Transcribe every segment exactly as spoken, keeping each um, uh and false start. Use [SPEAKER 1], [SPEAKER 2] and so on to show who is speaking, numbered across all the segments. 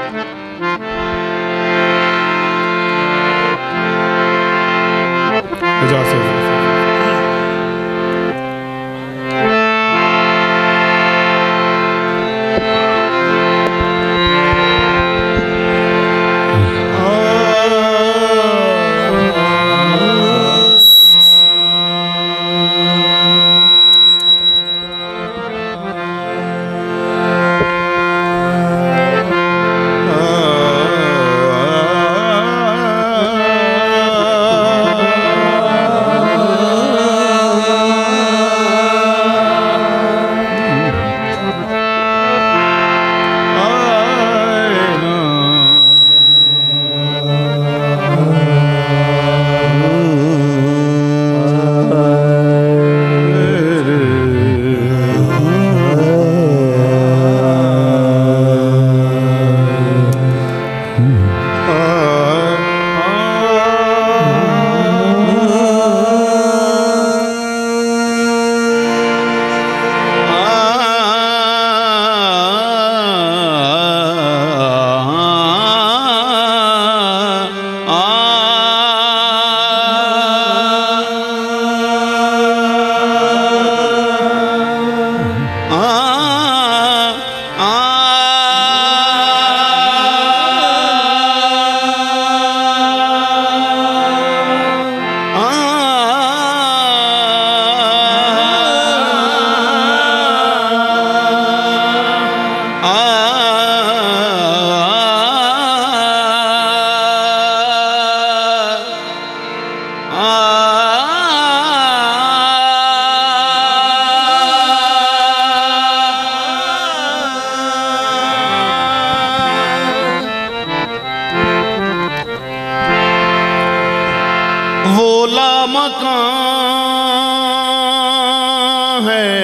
[SPEAKER 1] मकान है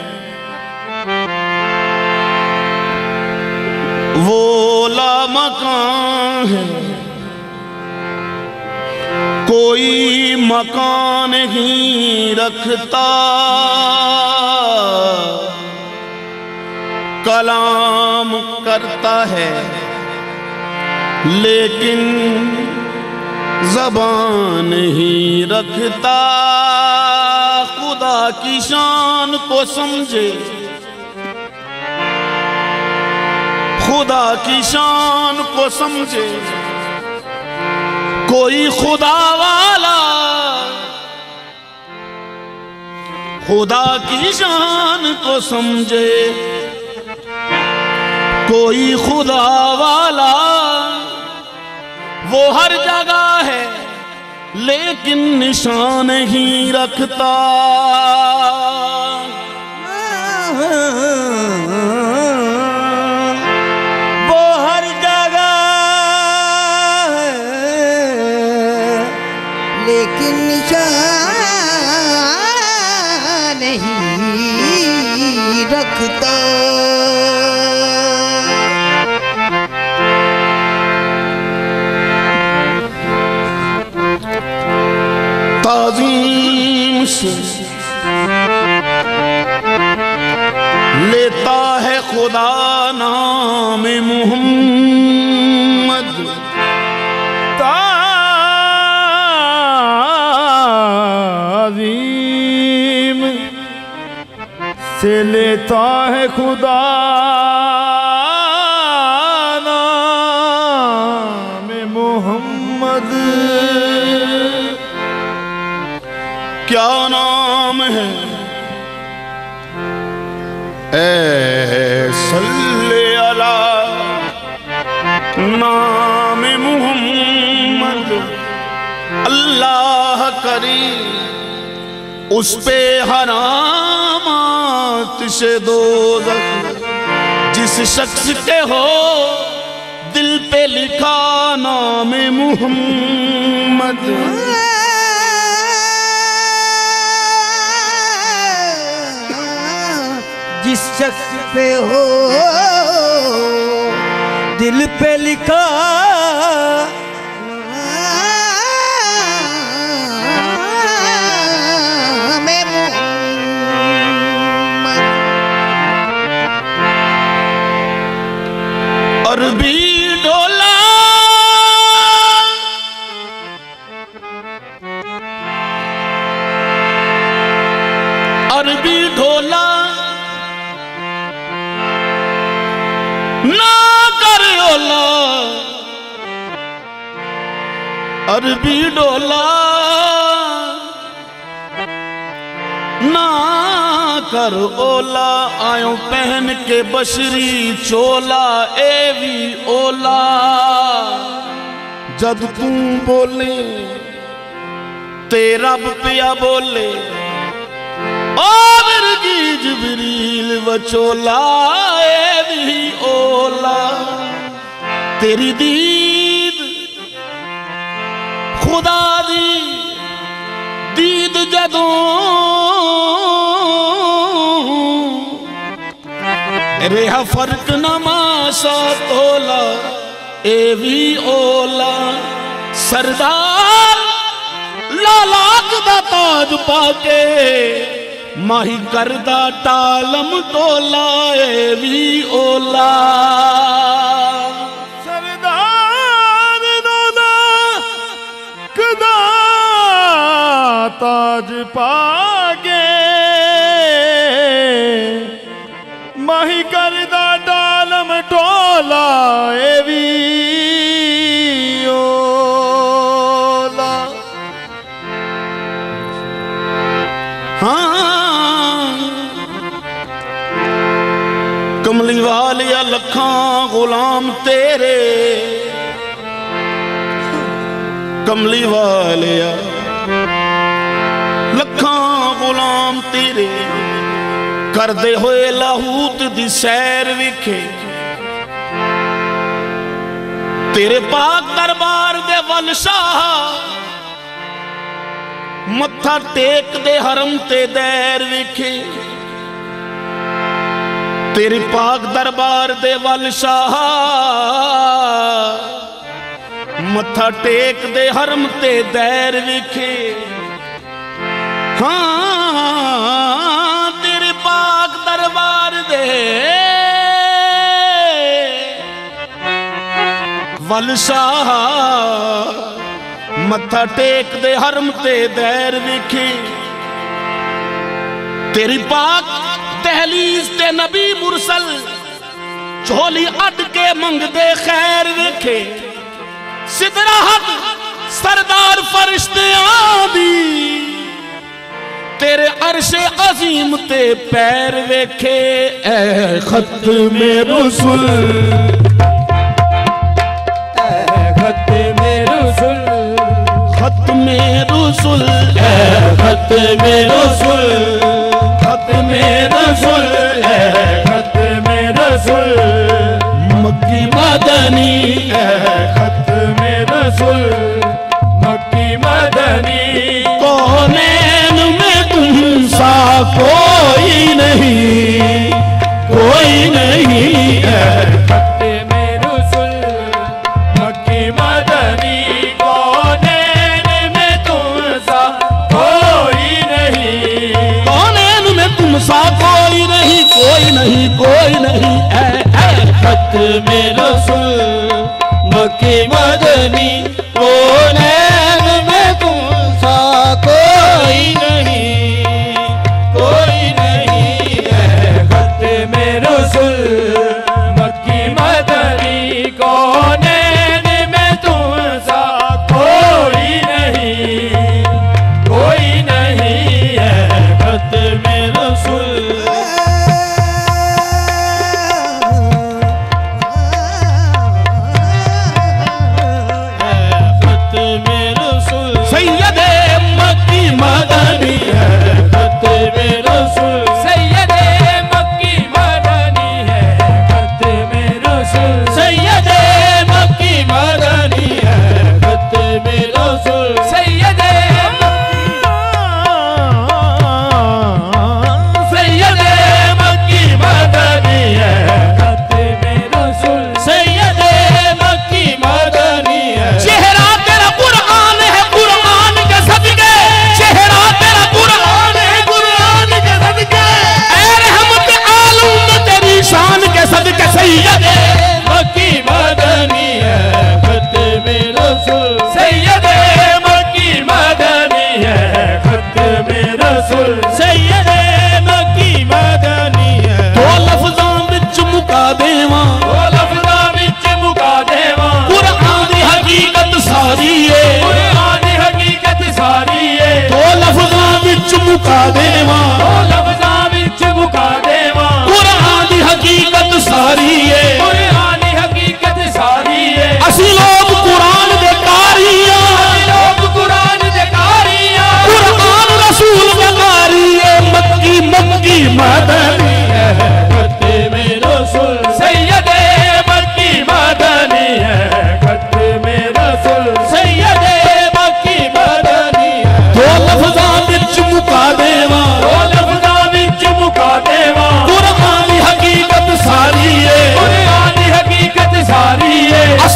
[SPEAKER 1] वो ला मकान है, कोई मकान नहीं रखता, कलाम करता है लेकिन ज़बान ही रखता। खुदा की शान को समझे, खुदा की शान को समझे कोई खुदा वाला, खुदा की शान को समझे कोई खुदा वाला। वो हर जगह है लेकिन निशान ही रखता।
[SPEAKER 2] वो हर जगह है लेकिन निशान नहीं रखता।
[SPEAKER 1] ताज़ीम से लेता है खुदा नाम मुहम्मद,
[SPEAKER 2] ताज़ीम से लेता है खुदा नाम मुहम्मद।
[SPEAKER 1] क्या नाम है ऐ सल्ले अला नाम मुहम्मद। अल्लाह करी उस पे हरामात से दोज़ख, जिस शख्स के हो दिल पे लिखा नाम मुहम्मद।
[SPEAKER 2] जिस शख्स पे हो दिल पे लिखा मैं
[SPEAKER 1] अरबी ढोला अरबी ढोला ना कर ओला अरबी ढोला ना कर ओला आयो पहन के बशरी चोला ए भी ओला जब तू बोले ते रब पिया बोले ओ बिरगी जिबरील वचोला ए भी ओला तेरी दीद खुदा दी दीद जदों रेहा फर्क नमासा तोला ए भी ओला सरदार लालाक दा ताज पाके माही करदा टालम टोला ए भी ओला
[SPEAKER 2] सरदार लालाक दा ताज पाके माही करदा टालम टोला ए भी ओला
[SPEAKER 1] हाँ कमली वालिया लखा गुलाम तेरे कमली वालिया लखा गुलाम तेरे करदे होए लाहूत दी सैर विखे तेरे पाक दरबार दे वल शाह मत्था टेक दे हरम ते दैर विखे तेरे पाक दरबार दे वल शाह मत्था टेक दे हरम ते दैर विखे हाँ तेरे पाक दरबार दे वल शाह मत्था टेक दे हरम ते दैर विखे तेरी पाक दहलीज ते नबी मुरसल झोली अड के मंगदे खैर विखे सिदरा हक सरदार फरिश्तियां दी तेरे अरशे अजीम ते पैर वेखे ए खत्मे रसूल ए खत्मे रसूल खत्मे रसूल ए खत्मे रसूल खत्मे रसूल ए खत्मे रसूल मक्की मदनी ए खत्मे रसूल मक्की मदनी कौनैन में तुम सा कोई नहीं कोई नहीं है खत्मे रसूल मक्की मदनी कौनैन में तुम सा कोई नहीं कौनैन में तुम सा कोई नहीं कोई नहीं कोई नहीं है खत्मे रसूल मक्की मदनी कौनैन में तुम सा कोई नहीं कोई नहीं है खत्मे रसूल मक्की मदनी कौनैन में तुम सा कोई नहीं कोई नहीं है खत्मे रसूल खत्मे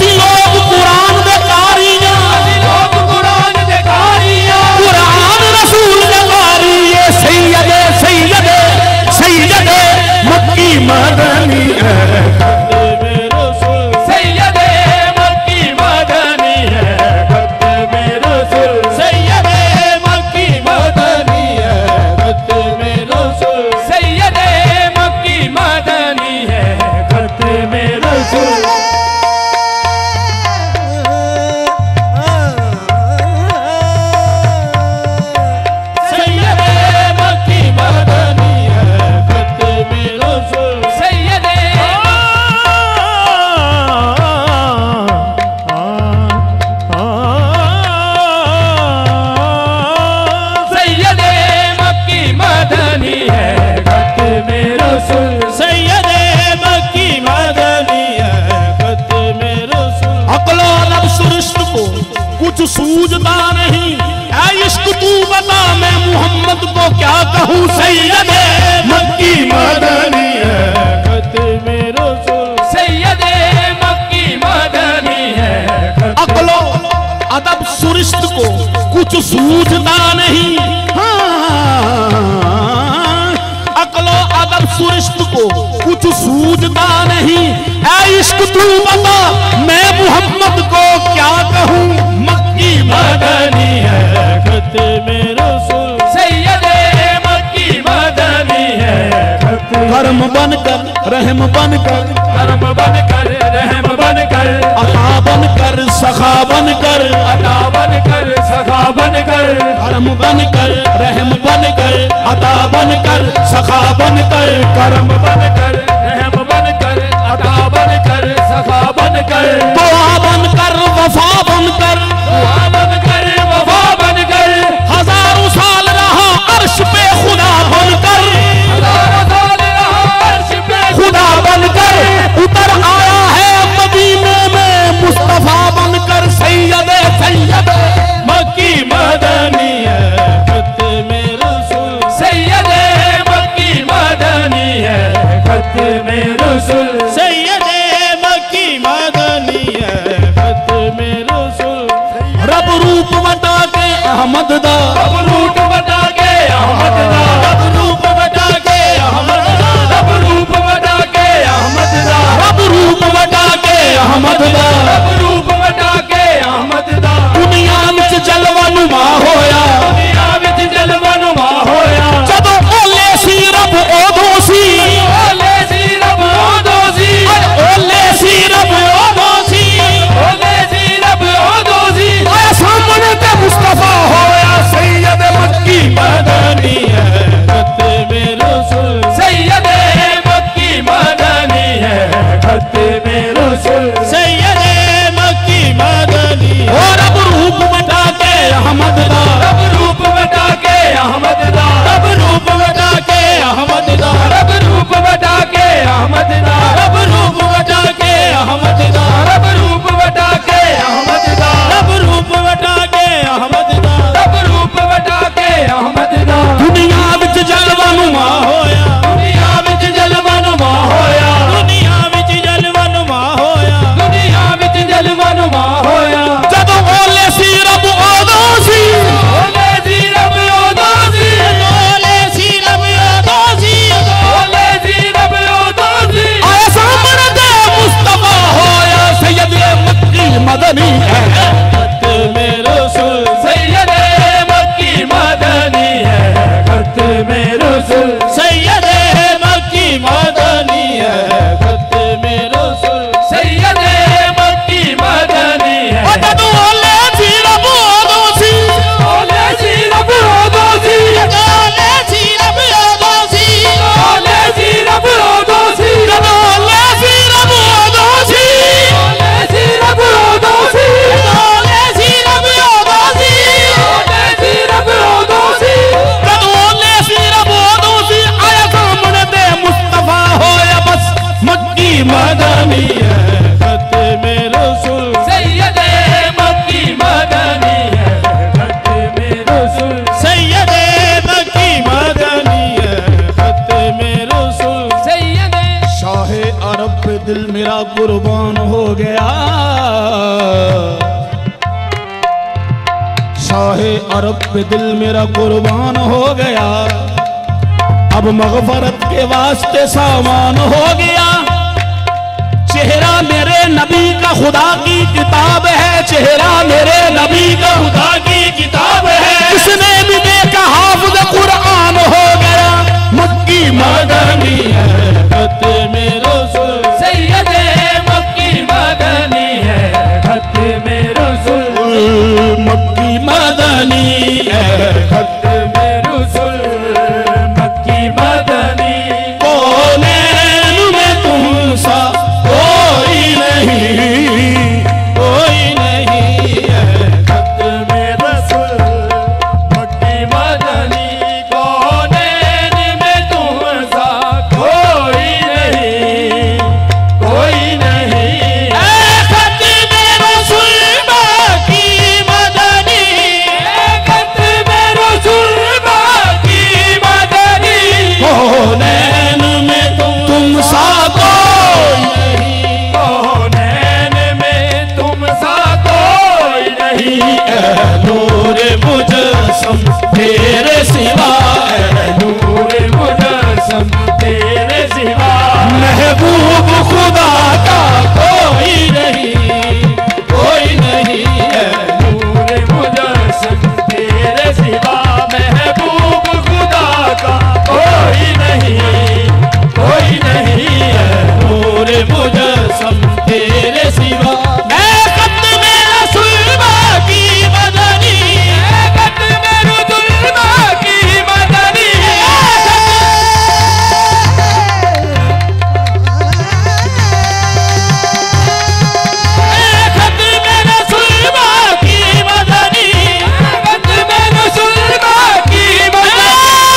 [SPEAKER 1] ਅਸੀਂ ਲੋਕ ਕੁਰਾਨ ਦੇ ਕਾਰੀਆਂ ਅਸੀਂ ਲੋਕ ਕੁਰਾਨ ਦੇ ਕਾਰੀਆਂ ਕੁਰਾਨ ਰਸੂਲ ਦੇ ਕਾਰੀਏ ਸੈਯਦੇ ਸੈਯਦੇ ਸੈਯਦੇ ਮੱਕੀ ਮਦਨੀ ਹੈ सूझता नहीं ऐ इश्क तू बता मैं मोहम्मद को क्या कहूँ सैयदे मक्की मदनी है खत्मे रसूल सैयदे मक्की मदनी है अक्लो अदब सुरिश्त को कुछ सूझता नहीं हाँ अक्लो अदब सुरिश्त को कुछ सूझता नहीं ऐ इश्क तू बता मैं मोहम्मद को क्या कहूँ मदनी है खत्मे रसूल सैयदे मक्की मदनी है करम बनकर रहम बनकर करम बनकर रहम बनकर अता बनकर सखा बनकर अता बनकर सखा बनकर करम बनकर रहम बनकर अता बनकर सखा बनकर करम बनकर रहम बनकर अता बनकर सखा बनकर दुआ बनकर वफा बनकर दुआ बनकर वफा बनकर हजारों साल रहा अर्श पे खुदा बनकर हजारों साल रहा अर्श पे खुदा बनकर उतर आया है मदीने में मुस्तफा बनकर सैयदे सैयदे मक्की मदनी है खत्मे रसूल सैयदे मक्की मदनी है खत्मे रसूल सैयदे मक्की मदनी है खत्मे रसूल रब रूप बता के अहमद दा रब रूप बता के अहमद दा रब रूप बता के अहमद दा रब रूप बता के अहमद दा रब रूप बता के अहमद दा रब रूप बता के अहमद दा दुनिया विच जलवा नुमा होया दुनिया विच जलवा नुमा होया जदों ओले सी रब ओदों सी ओले सी रब ओदों सी ओले सी रब ओदों सी ओले सी रब ओदों सी सामने ते मुस्तफा होया सैयदे मक्की मदनी है खत्मे रसूल सैयदे मक्की मदनी है खत्मे रसूल सैयदे मक्की मदनी ओ रब रूप बता के अहमद दा रब रूप बता के अहमद दा रब रूप बता के अहमद दा रब रूप बता के अहमद दा रब रूप बता के अहमद दा रब रूप बता के अहमद दा रब रूप बता के अहमद दा रब रूप बता के अहमद दा दुनिया विच जलवा नुमा होया दुनिया विच जलवा नुमा होया दुनिया विच जलवा नुमा होया दुनिया विच जलवा नुमा होया जदों ओले सी रब ओदों सी ओले सी रब ओदों सी ओले सी रब ओदों सी ओले सी रब ओदों सी आए सामने ते मुस्तफा होया सैयदे मक्की मदनी है खत्मे रसूल सैयदे मक्की मदनी है खत्मे रसूल सैयदे मक्की मदनी है खत्मे रसूल सैयदे मक्की मदनी है जदों ओले सी रब ओदों सी ओले सी रब ओदों सी ओले सी रब ओदों सी ओले सी रब ओदों सी जदों ओले सी रब ओदों सी ओले सी रब ओदों सी अरब पे दिल मेरा कुर्बान हो गया, अब मगफरत के वास्ते सामान हो गया। चेहरा मेरे नबी का खुदा की किताब है, चेहरा मेरे नबी का खुदा की किताब है। जिसने भी देखा हाफिज कुरान हो गया। मक्की मदनी है खत में रसूल,
[SPEAKER 3] सैयदे मक्की मदनी है खत में रसूल,
[SPEAKER 1] मक्की मदनी है खत
[SPEAKER 3] में रसूल, मक्की मदनी।
[SPEAKER 1] कौनैन में तुम सा कोई नहीं, कोई नहीं है खत में रसूल,
[SPEAKER 3] मक्की मदनी। कौनैन में तुम सा कोई नहीं, कोई नहीं।
[SPEAKER 1] ऐ खत में रसूल मक्की मदनी,
[SPEAKER 3] खत में रसूल मक्की मदनी।
[SPEAKER 1] कौनैन में तुम सा कोई नहीं,
[SPEAKER 3] कौनैन में तुम सा कोई नहीं।
[SPEAKER 1] ऐ नूर मुजस्सम तेरे सिवा, ऐ
[SPEAKER 3] नूर मुजस्सम तेरे सिवा।
[SPEAKER 1] महबूब खुदा का कोई नहीं, कोई नहीं है।
[SPEAKER 3] नूर मुजस्सम तेरे सिवा। महबूब खुदा का कोई नहीं, कोई नहीं है।
[SPEAKER 1] नूर मुजस्सम तेरे सिवा। ऐ खत में रसूल मक्की मदनी,
[SPEAKER 3] खत में रसूल मक्की मदनी।
[SPEAKER 1] ऐ खत में रसूल मक्की मदनी,
[SPEAKER 3] खत में रसूल मक्की मदनी।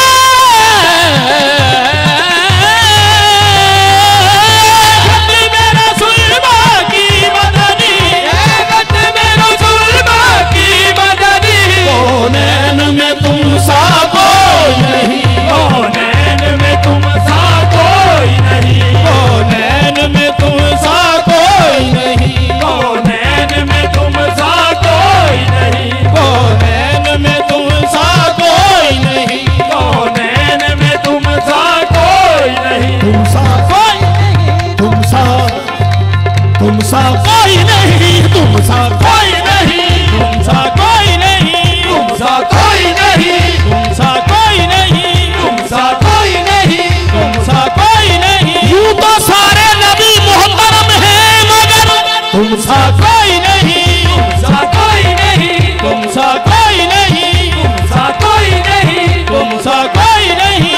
[SPEAKER 1] खत में रसूल मक्की मदनी।
[SPEAKER 3] खत में रसूल मक्की मदनी।
[SPEAKER 1] कौनैन में तुम सा कोई नहीं,
[SPEAKER 3] कौनैन में तुम सा कोई नहीं।
[SPEAKER 1] कौनैन में तुम सा कोई नहीं,
[SPEAKER 3] कौनैन में तुम सा कोई नहीं।
[SPEAKER 1] कौनैन में तुम सा कोई नहीं,
[SPEAKER 3] कौनैन में तुम सा कोई नहीं।
[SPEAKER 1] तुम सा कोई नहीं, तुम सा तुम सा कोई नहीं, तुम सा कोई नहीं, तुम सा कोई नहीं,
[SPEAKER 3] तुम सा कोई नहीं।
[SPEAKER 1] तुम सा कोई नहीं,
[SPEAKER 3] तुम सा कोई नहीं।
[SPEAKER 1] तुम सा कोई नहीं। यूं तो सारे नबी मोहतरम हैं मगर तुम सा कोई नहीं,
[SPEAKER 3] तुम सा कोई नहीं।
[SPEAKER 1] तुम सा कोई नहीं,
[SPEAKER 3] तुम सा कोई नहीं।
[SPEAKER 1] तुम सा कोई नहीं।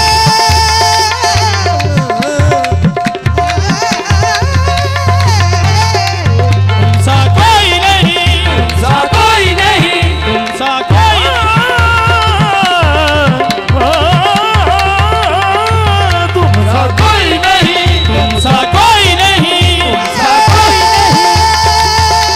[SPEAKER 1] तुम सा कोई नहीं,
[SPEAKER 3] तुम सा कोई नहीं।
[SPEAKER 1] तुम सा कोई
[SPEAKER 3] तुम सा कोई नहीं।
[SPEAKER 1] तुम सा कोई नहीं,
[SPEAKER 3] तुम सा कोई नहीं।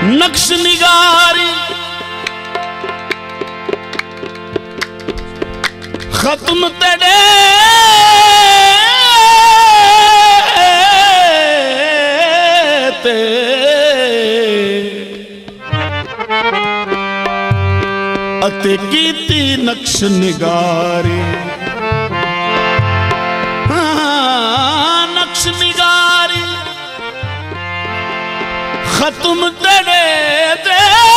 [SPEAKER 1] नक्श निगारी खत्म तेरे ते अते कीती नक्श निगारी हाँ नक्श निगारी खत्म तेरे ते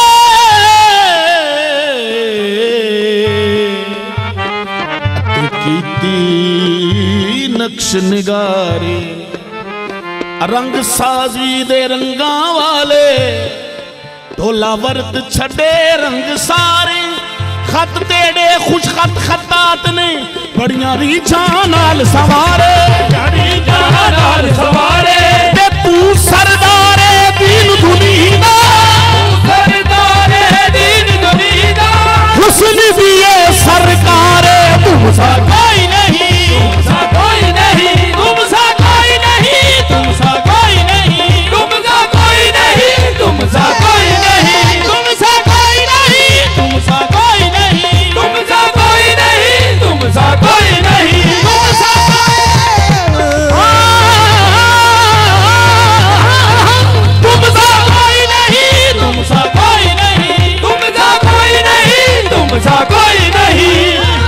[SPEAKER 1] कीती नक्श निगारी रंग साजी दे रंगा वाले ढोला वर्त छड़े रंग सारे खत तेरे खुश खत खतात ने बड़िया रीछा नाल सवारे
[SPEAKER 3] रीछा नाल सवारे
[SPEAKER 1] ते तू सरदारे दीन दुनिया
[SPEAKER 3] सरदारे दीन दुनिया
[SPEAKER 1] हुस्न दिए सरकारे तुम सा कोई नहीं
[SPEAKER 3] तुम सा कोई नहीं तुम सा कोई नहीं तुम सा कोई नहीं तुम सा कोई नहीं तुम सा कोई नहीं तुम सा कोई नहीं तुम सा कोई नहीं तुम सा कोई नहीं तुम सा कोई नहीं तुम सा तुम सा कोई नहीं तुम सा कोई नहीं तुम सा कोई नहीं तुम सा कोई नहीं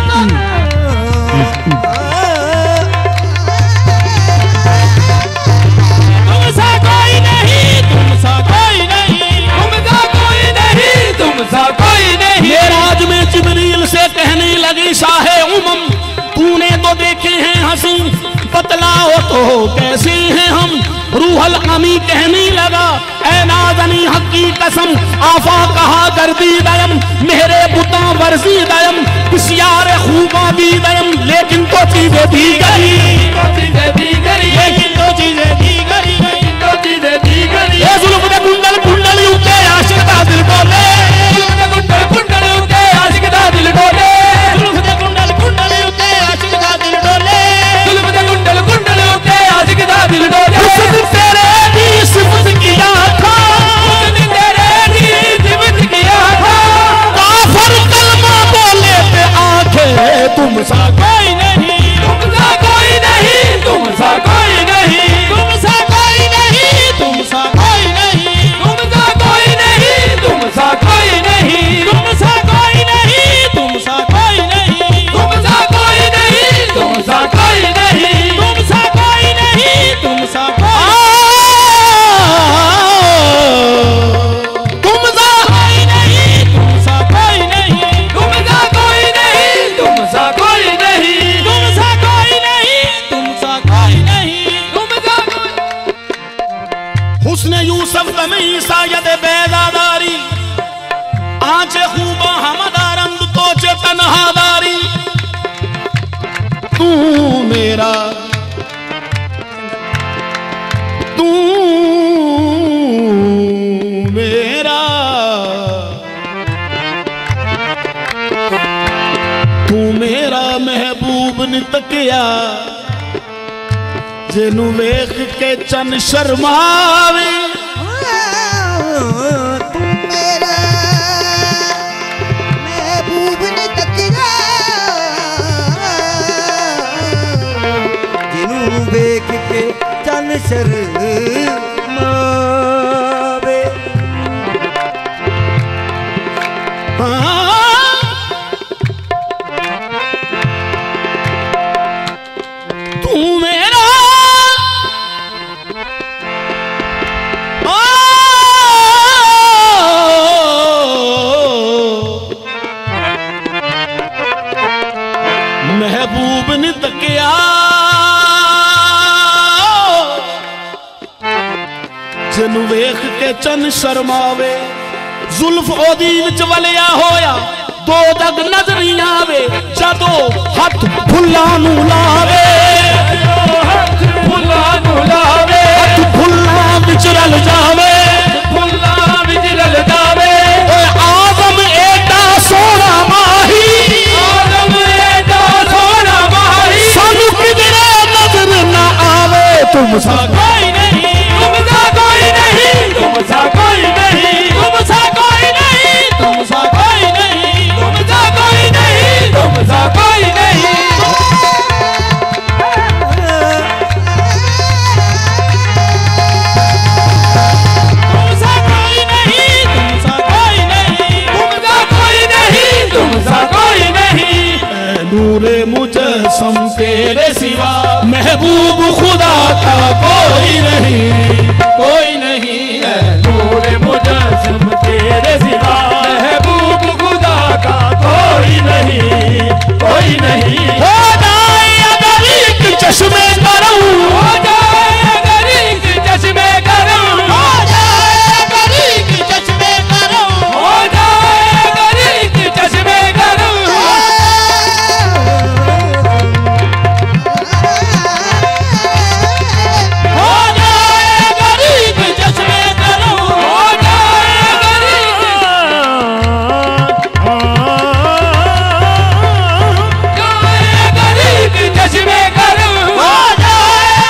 [SPEAKER 1] मेराज में जिब्रील से कहने लगी शाहे उमम तूने तो देखे हैं हंसी बतलाओ तो कैसे हैं हम रूहल अमी कहने लगा ऐ नाज़नी हक की कसम आफा कहा गर्दी दयम मेरे बुता वर्जी दयम बिस्यार खूबा दी दयम लेकिन तो चीजें दी गई लेकिन तो चीजें दी गई
[SPEAKER 3] तो चीजें दी गई
[SPEAKER 1] ये जुल्फ दे कुंडल कुंडल उठे आशिक दा दिल बोले
[SPEAKER 3] कुंडल कुंडल उठे आशिक दा दिल डोले
[SPEAKER 1] जुल्फ दे कुंडल कुंडल उठे आशिक दा दिल डोले
[SPEAKER 3] जुल्फ दे कुंडल कुंडल उठे आशिक दा दिल डोले
[SPEAKER 1] उस दिन तेरे दी सिफत किया था
[SPEAKER 3] उस दिन तेरे दी सिफत किया था
[SPEAKER 1] काफिर कलमा बोले पे आंखें तुम सा कोई नहीं
[SPEAKER 3] तुम सा कोई नहीं तुम सा कोई नहीं
[SPEAKER 1] तुम सा कोई नहीं तुम सा कोई नहीं
[SPEAKER 3] तुम सा कोई नहीं तुम सा कोई नहीं
[SPEAKER 1] तुम सा कोई नहीं तुम सा कोई नहीं
[SPEAKER 3] तुम सा कोई नहीं तुम सा कोई नहीं
[SPEAKER 1] तुम सा कोई नहीं तुम सा कोई तुम सा कोई नहीं तुम सा कोई नहीं
[SPEAKER 3] तुम सा कोई नहीं तुम सा कोई नहीं
[SPEAKER 1] तुम सा कोई नहीं तुम सा कोई नहीं
[SPEAKER 3] तुम सा कोई
[SPEAKER 1] हुस्न यूसुफ तमी सायद बेदादारी आंचे खूबा हमदारंद तोचे तन्हादारी तू मेरा तू मेरा तू मेरा महबूब ने तकिया जेनू वेख के चन शर्मावे
[SPEAKER 4] तू मेरा महबूब ने तकिया जिनू वेख के चन शर्मावे
[SPEAKER 1] तू मेरा महबूब ने तकिया जिनू वेख के चन शर्मावे जुल्फ ओदी विच वलिया होया दो जग नजर नहीं आवे जदो हथ फुल्लां नू लावे
[SPEAKER 3] हथ फुल्लां नू लावे
[SPEAKER 1] हथ फुल्लां विच रल जावे
[SPEAKER 3] फुल्लां विच रल जावे
[SPEAKER 1] ओए आदम एडा सोना माही
[SPEAKER 3] आदम एडा सोना माही
[SPEAKER 1] सानू किधरे नजर ना आवे तुम सा
[SPEAKER 3] कोई नहीं तुम सा कोई नहीं तुम सा कोई नहीं
[SPEAKER 1] महबूब खुदा का कोई नहीं,
[SPEAKER 3] कोई नहीं है नूर मुजस्सम तेरे सिवा, महबूब खुदा का कोई नहीं, कोई नहीं।
[SPEAKER 1] हो जाए अगर एक चश्मे करूं,
[SPEAKER 3] हो जाए अगर एक चश्मे करूं,
[SPEAKER 1] हो जाए अगर एक चश्मे करूं,
[SPEAKER 3] हो जाए अगर एक चश्मे करूं,
[SPEAKER 1] हो जाए अगर एक चश्मे करूं,
[SPEAKER 3] हो जाए अगर एक जाए अगर एक चश्मे करूं,
[SPEAKER 1] हो जाए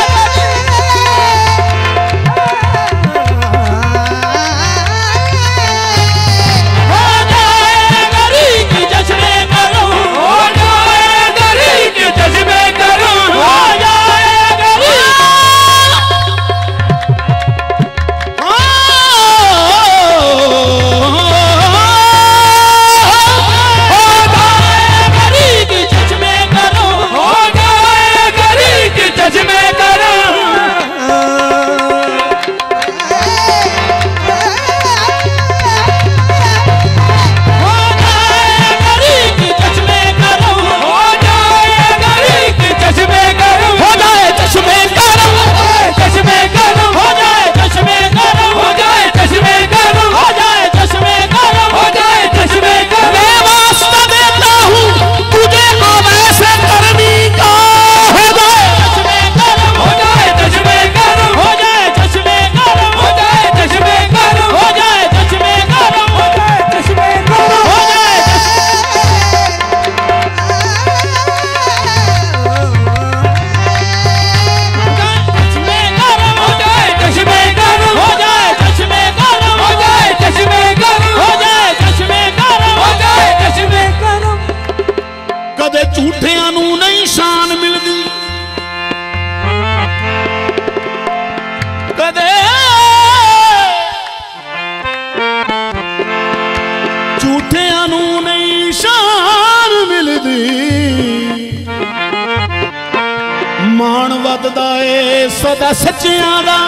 [SPEAKER 1] हो जाए अगर एक चश्मे करूं,
[SPEAKER 3] हो जाए अगर एक चश्मे करूं,
[SPEAKER 1] हो जाए अगर चश्मे करूं,
[SPEAKER 3] हो जाए अगर एक चश्मे करूं,
[SPEAKER 1] हो जाए अगर एक चश्मे करूं,
[SPEAKER 3] हो जाए अगर एक चश्मे करूं,
[SPEAKER 1] हो जाए चश्मे करूं,
[SPEAKER 3] चश्मे करूं,
[SPEAKER 1] हो जाए चश्मे करूं,
[SPEAKER 3] हो जाए चश्मे करूं,
[SPEAKER 1] हो जाए चश्मे करूं,
[SPEAKER 3] हो जाए चश्मे करूं,
[SPEAKER 1] मैं वास्ता देता हूँ तुझे अवैसे करनी का, हो जाए चश्मे करूं,
[SPEAKER 3] हो जाए चश्मे करूं,
[SPEAKER 1] हो जाए चश्मे करूं,
[SPEAKER 3] हो जाए चश्मे करूं,
[SPEAKER 1] हो जाए चश्मे करूं,
[SPEAKER 3] हो जाए चश्मे करूं,
[SPEAKER 1] हो जाए चश्मे करूं,
[SPEAKER 3] हो जाए चश्मे करूं,
[SPEAKER 1] हो जाए चश्मे करूं,
[SPEAKER 3] हो जाए चश्मे करूं,
[SPEAKER 1] हो जाए चश्मे करूं,
[SPEAKER 3] हो जाए चश्मे करूं।
[SPEAKER 1] कदे झूठियां नू नहीं शान मिलदी, कदे झूठियां नू नहीं शान मिलदी, मान वधदा ए सदा सच्चियां दा,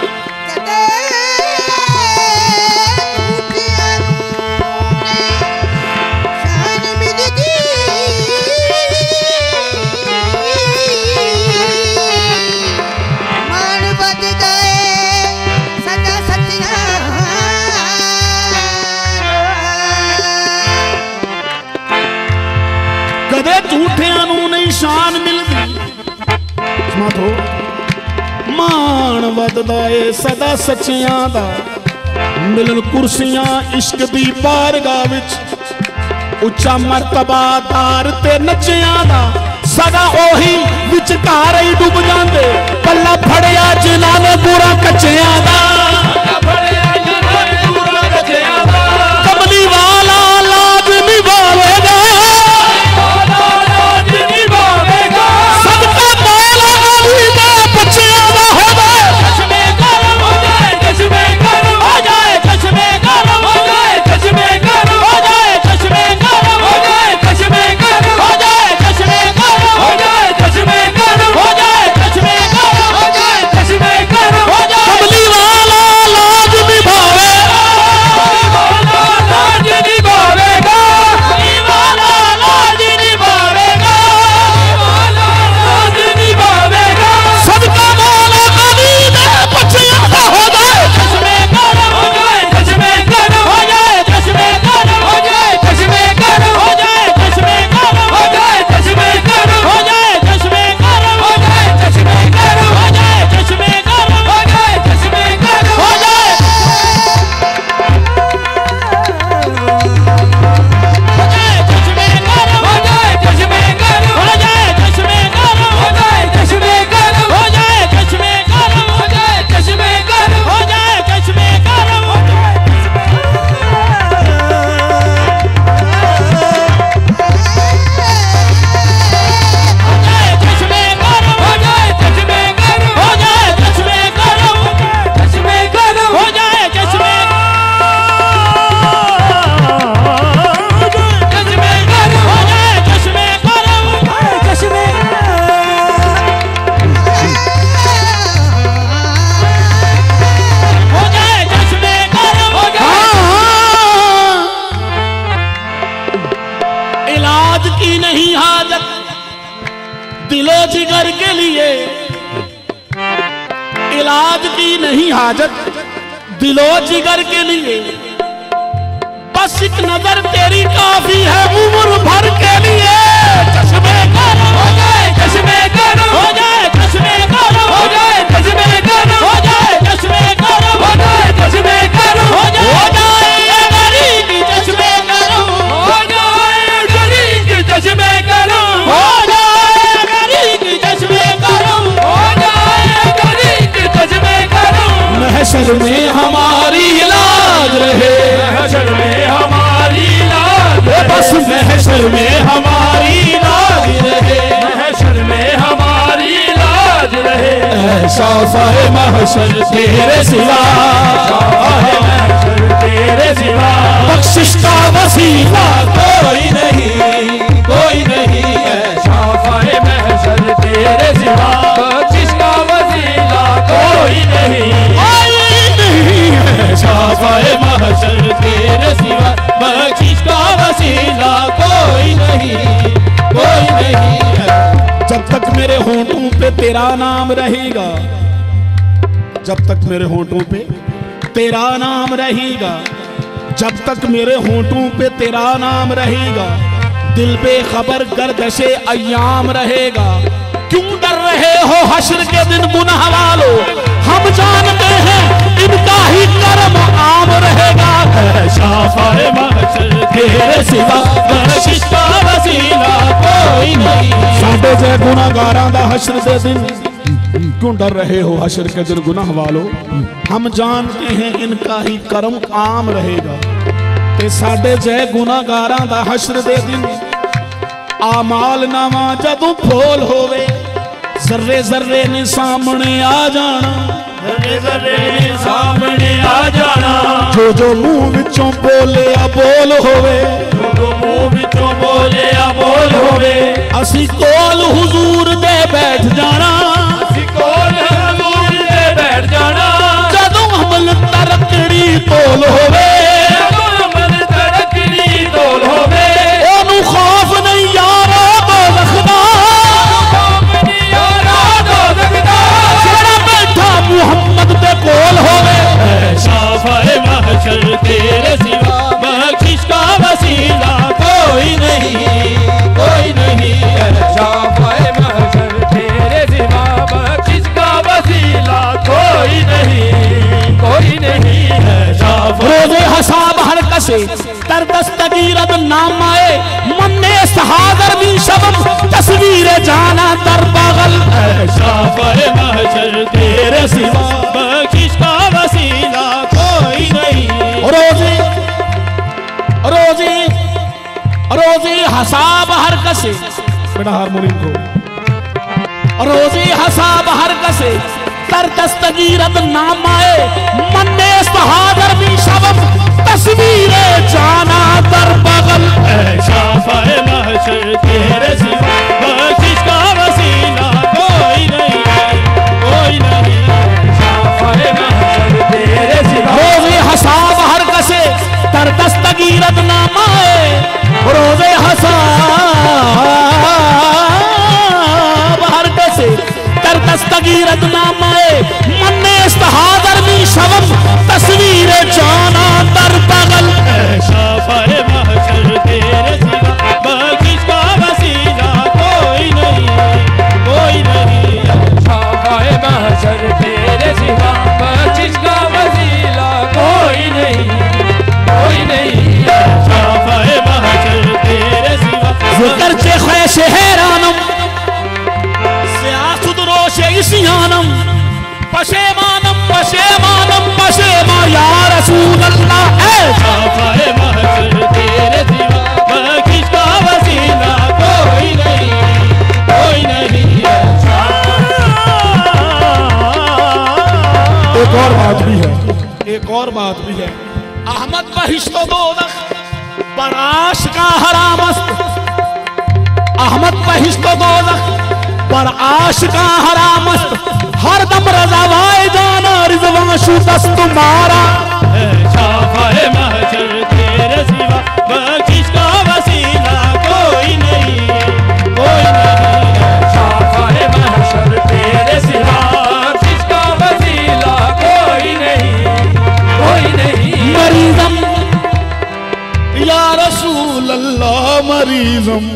[SPEAKER 1] कदे झूठियां नू नहीं शान मिलदी, माथो मान वधदा ए सदा सच्चियां दा, मिलन कुर्सियां इश्क दी बारगाह विच, उच्चा मरतबा तार ते नचियां दा, सदा ओही विचकार ही डुब जांदे, पल्ला फड़िया जिन्हां ने बुरा कच्चियां दा, कमली वाला लाज निभावेगा, सदका मौला अली दा बच्चियां दा होवे, चश्मे करूं,
[SPEAKER 3] हो जाए चश्मे करूं,
[SPEAKER 1] हो जाए चश्मे करूं,
[SPEAKER 3] हो जाए चश्मे करूं,
[SPEAKER 1] हो जाए चश्मे करूं,
[SPEAKER 3] हो जाए चश्मे करूं,
[SPEAKER 1] हो जाए चश्मे करूं,
[SPEAKER 3] हो जाए चश्मे करूं,
[SPEAKER 1] हो जाए चश्मे करूं,
[SPEAKER 3] हो जाए चश्मे करूं,
[SPEAKER 1] हो जाए कमली वाला नहीं हाजत दिलो जिगर के लिए, बस एक नजर तेरी काफी है उम्र भर के लिए। चश्मे गरम
[SPEAKER 3] हो जाए चश्मे गरम हो जाए चश्मे गरम हो जाए चश्मे गरम हो जाए चश्मे गरम हो जाए चश्मे गरम हो जाए गरी की चश्मे गरम हो जाए गरी की चश्मे गरम हो जाए गरी की चश्मे गरम हो जाए गरी की चश्मे गरम।
[SPEAKER 1] महशर में हमारी लाज रहे,
[SPEAKER 3] महशर में हमारी लाज
[SPEAKER 1] बस महशर में हमारी लाज रहे,
[SPEAKER 3] महशर में हमारी लाज रहे।
[SPEAKER 1] ऐसा साए महशर तेरे सिवा,
[SPEAKER 3] महशर तेरे सिवा
[SPEAKER 1] बख्शिश का वसीला
[SPEAKER 3] कोई नहीं कोई नहीं ऐसा फाए महशर तेरे सिवा बख्शिश का वसीला कोई नहीं
[SPEAKER 1] कोई नहीं है।
[SPEAKER 3] ऐसा फाए महशर तेरे सिवा बख्शिश का वसीला कोई नहीं कोई नहीं है।
[SPEAKER 1] जब तक मेरे होंठों पे तेरा नाम रहेगा, जब तक मेरे होंठों पे तेरा नाम रहेगा, जब तक मेरे होंठों पे तेरा नाम रहेगा, दिल पे खबर गर्दशे अय्याम रहेगा। क्यों डर रहे हो हश्र के दिन गुनाह वालो, हम जानते हैं इनका ही कर्म आम रहेगा।
[SPEAKER 3] शाफाए महशर तेरे सिवा बख्शिश का वसीला कोई नहीं।
[SPEAKER 1] साडे जै गुनाहगारां दा हश्र दे दिन क्यों डर रहे हो हश्र के दिन गुनाह वालो, हम जानते हैं इनका ही कर्म आम रहेगा। ते साडे जै गुनाहगारां दा हश्र दे दिन आमाल नामा जदों फोल होवे, जर्रे जर्रे ने सामने आ जाना,
[SPEAKER 3] जर्रे जर्रे ने सामने आ जाना।
[SPEAKER 1] जो जो मुंह विचों बोले आ बोल होवे,
[SPEAKER 3] जो जो मुंह विचों बोले आ बोल होवे,
[SPEAKER 1] असी कोल हुजूर दे बैठ जाना,
[SPEAKER 3] असी कोल हुजूर दे बैठ जाना।
[SPEAKER 1] जदों हमल तरकड़ी तोल होवे,
[SPEAKER 3] जदों हमल तरकड़ी तोल होवे,
[SPEAKER 1] ओनू खौफ नहीं यारा दोज़ख दा,
[SPEAKER 3] खौफ नहीं यारा दोज़ख दा,
[SPEAKER 1] जेड़ा बैठा मुहम्मद दे कोल होवे।
[SPEAKER 3] शाफाए महशर तेरे सिवा बख्शिश का वसीला कोई नहीं कोई नहीं है। शाफाए महशर तेरे सिवा बख्शिश का वसीला कोई नहीं कोई नहीं है।
[SPEAKER 1] रोज़े हसाब हर कसे तर दस्तगीरत नाम आए, मन्ने सहादर भी शबम तस्वीर जाना दर पागल।
[SPEAKER 3] शाफाए महशर तेरे सिवा बख्शिश का वसीला कोई नहीं।
[SPEAKER 1] रोज़े रोज़े रोज़े हसाब हर कसे, बेटा हारमोनियम को, रोज़े हसाब हर कसे तर दस्तगीरत नाम आए, मन्ने सहादर भी शबम तस्वीर जाना दर बगल।
[SPEAKER 3] शाफाए महशर तेरे सिवा बख्शिश का वसीला कोई नहीं है कोई नहीं है। शाफाए महशर तेरे सिवा
[SPEAKER 1] रोज़े हसाब हर कसे तर दस्तगीरत नाम आए, रोज़े हसाब हर कसे तर दस्तगीरत नाम आए, मन्ने इस्तहादर भी शबम तस्वीर जाना दर बगल।
[SPEAKER 3] शाफाए महशर तेरे सिवा बख्शिश का वसीला कोई नहीं कोई नहीं है। शाफाए महशर तेरे सिवा बख्शिश का वसीला कोई नहीं कोई नहीं है। शाफाए महशर तेरे सिवा
[SPEAKER 1] जिक्र चे ख्वैश हैरानम सियासुद रोशे इस्यानम, पशेमानम पशेमानम पशेमा या रसूल अल्लाह।
[SPEAKER 3] शाफाए महशर तेरे सिवा बख्शिश का वसीला कोई नहीं कोई नहीं है।
[SPEAKER 1] एक और बात भी है, एक और बात भी है, अहमद बहिश्तो दोज़ख पर आशिका हरामस्त, अहमद बहिश्तो दोज़ख पर आशिका हरामस्त, हर दम रज़ावाए जाना रिज़वान शुदस्त तुम्हारा।
[SPEAKER 3] शाफाए महशर तेरे सिवा बख्शिश का वसीला कोई नहीं कोई नहीं है। शाफाए महशर तेरे सिवा बख्शिश का वसीला कोई
[SPEAKER 1] मरीजम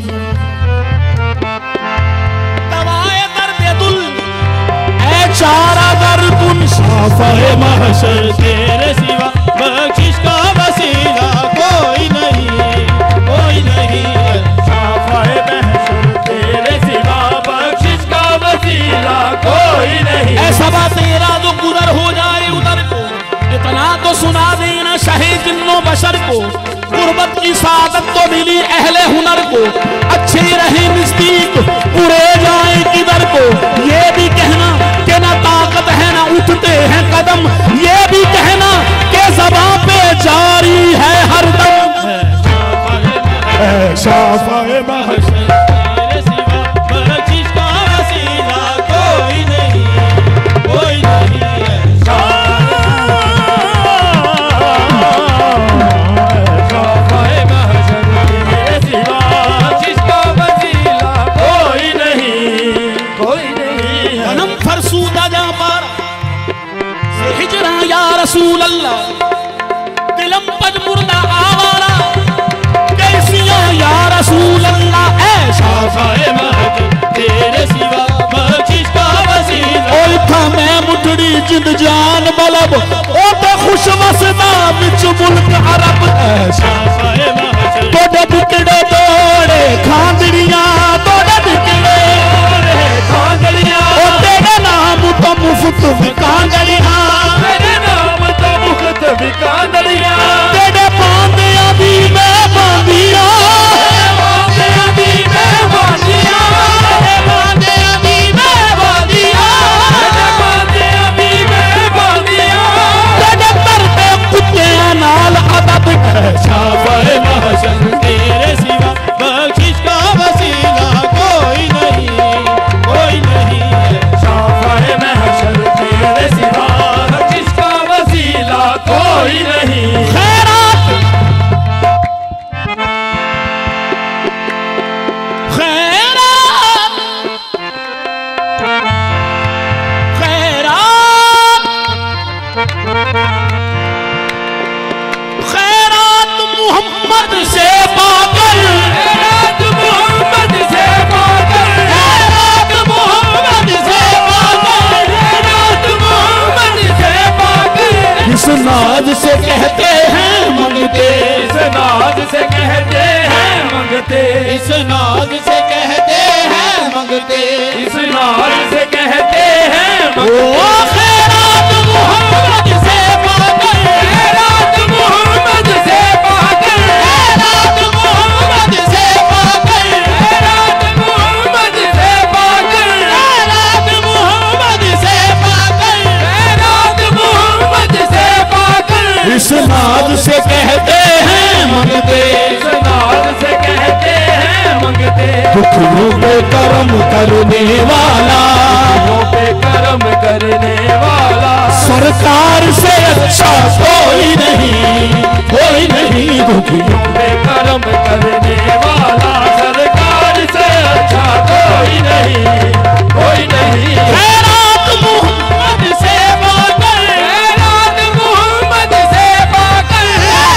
[SPEAKER 1] दवाए दर्द दुल ए चारा दर्द शाफाए महशर
[SPEAKER 3] तेरे सिवा बख्शिश का वसीला कोई नहीं, कोई नहीं है।
[SPEAKER 2] शाफाए महशर तेरे सिवा बख्शिश का वसीला कोई नहीं।
[SPEAKER 1] ऐसा बात तेरा जो गुजर हो जाए उधर को, इतना तो सुना देना शाहे जिन्नो बशर को, गुर्बत की सादत तो मिली अहले हुनर को, अच्छे रहे नजदीक उड़े जाए किधर को, ये भी कहना कि ना ताकत है ना उठते हैं कदम, ये भी कहना कि ज़बां पे जारी है हरदम। शाफाए महशर
[SPEAKER 3] तेरे सिवा बख्शिश का वसीला कोई नहीं, कोई नहीं है।
[SPEAKER 2] शाफाए महशर तेरे सिवा बख्शिश का वसीला कोई नहीं, कोई नहीं।
[SPEAKER 1] गनम फरसूदा जा पारा से हिजरा या रसूल अल्लाह, दिलम पद मुर्दा आवारा कैसिया या रसूल अल्लाह। ऐ शाफाए महशर
[SPEAKER 3] तेरे सिवा बख्शिश का वसीला
[SPEAKER 1] ओए था मैं मुठड़ी जिंद जान बलब, ओ ते खुश वसदा विच मुल्क अरब। ऐ
[SPEAKER 3] शाफाए महशर
[SPEAKER 1] तोड़े बिकड़े तोड़े खांदड़ियां, तोड़े बिकड़े
[SPEAKER 2] खांदड़ियां
[SPEAKER 1] ओ तेरे नाम तो मुफ्त में कांदड़ियां,
[SPEAKER 2] तेरे नाम तो मुफ्त भी कांदड़ियां,
[SPEAKER 1] तेरे बांदियां दी मैं बांदियां,
[SPEAKER 2] बांदियां दी मैं बांदियां,
[SPEAKER 1] बांदियां दी मैं बांदियां,
[SPEAKER 2] बांदियां दी मैं बांदियां।
[SPEAKER 1] तेरे करते कुत्तियां नाल अदब।
[SPEAKER 3] शाफाए महशर तेरे सिवा बख्शिश का वसीला कोई नहीं, कोई नहीं है।
[SPEAKER 2] शाफाए महशर तेरे सिवा बख्शिश का वसीला कोई नहीं।
[SPEAKER 1] खैरात खैरात खैरात खैरात मोहम्मद से पाकर,
[SPEAKER 2] खैरात मोहम्मद से पाकर,
[SPEAKER 1] खैरात मोहम्मद से पाकर,
[SPEAKER 2] खैरात मोहम्मद से पाकर।
[SPEAKER 1] इस नाज से कहते हैं मंगते,
[SPEAKER 2] इस नाज से कहते हैं मंगते,
[SPEAKER 3] इस नाज से कहते हैं मंगते,
[SPEAKER 2] इस नाज से कहते हैं
[SPEAKER 1] ओ
[SPEAKER 2] मंगते।
[SPEAKER 1] खैरात मोहम्मद से पाकर,
[SPEAKER 2] खैरात मोहम्मद से पाकर,
[SPEAKER 1] खैरात मोहम्मद से पाकर,
[SPEAKER 2] खैरात मोहम्मद से पाकर,
[SPEAKER 1] खैरात मोहम्मद से पाकर,
[SPEAKER 2] खैरात मोहम्मद से पाकर।
[SPEAKER 1] इस नाज से कहते हैं मंगते,
[SPEAKER 2] इस नाज से कहते हैं मंगते।
[SPEAKER 1] दुखियों पे करम करने वाला,
[SPEAKER 2] दुखियों पे करम करने वाला,
[SPEAKER 1] सरकार से अच्छा कोई नहीं, कोई नहीं। दुखियों
[SPEAKER 2] पे करम करने वाला, सरकार से अच्छा कोई नहीं, कोई नहीं।
[SPEAKER 1] खैरात मोहम्मद से पाकर,
[SPEAKER 2] खैरात मोहम्मद से पाकर।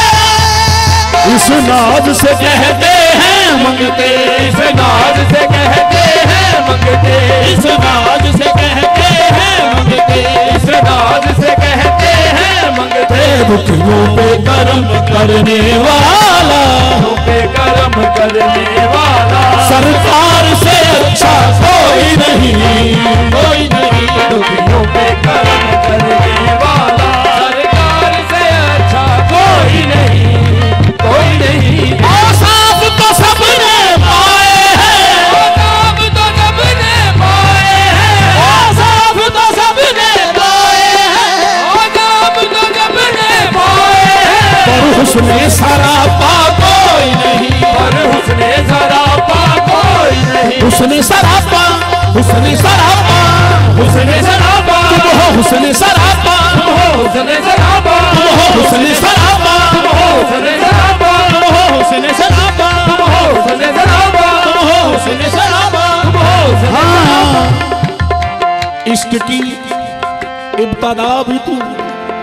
[SPEAKER 1] इस नाज से कहते हैं मंगते,
[SPEAKER 2] इस नाज से कहते हैं मंगते,
[SPEAKER 1] इस नाज से कहते हैं मंगते,
[SPEAKER 2] इस नाज से कहते हैं मंगते।
[SPEAKER 1] दुखियों पे करम करने वाला,
[SPEAKER 2] दुखियों पे करम करने वाला,
[SPEAKER 1] सरकार से अच्छा कोई नहीं,
[SPEAKER 3] कोई नहीं।
[SPEAKER 2] दुखियों पे करम करने वाला, सरकार से अच्छा कोई नहीं, कोई नहीं।
[SPEAKER 1] औसाफ तो सबने पाए हैं,
[SPEAKER 2] औसाफ तो सबने पाए हैं,
[SPEAKER 1] औसाफ तो सबने पाए हैं,
[SPEAKER 2] औसाफ तो सबने पाए हैं।
[SPEAKER 1] पर हुस्ने सरापा कोई नहीं,
[SPEAKER 2] पर हुस्ने सरापा कोई नहीं,
[SPEAKER 1] हुस्ने सरापा, हुस्ने सरापा,
[SPEAKER 2] हुस्ने सरापा,
[SPEAKER 1] तुम हो हुस्ने सरापा,
[SPEAKER 2] तुम हो हुस्ने सरापा,
[SPEAKER 1] तुम हो हुस्ने सरापा,
[SPEAKER 2] तुम हो हुस्ने सरापा,
[SPEAKER 1] तुम हो हुस्ने सरापा,
[SPEAKER 2] तुम हो हुस्ने सरापा,
[SPEAKER 1] तुम हो हुस्ने सरापा।
[SPEAKER 2] तुम हो हुस्ने
[SPEAKER 1] हाँ, इश्क की इब्तदा भी तू,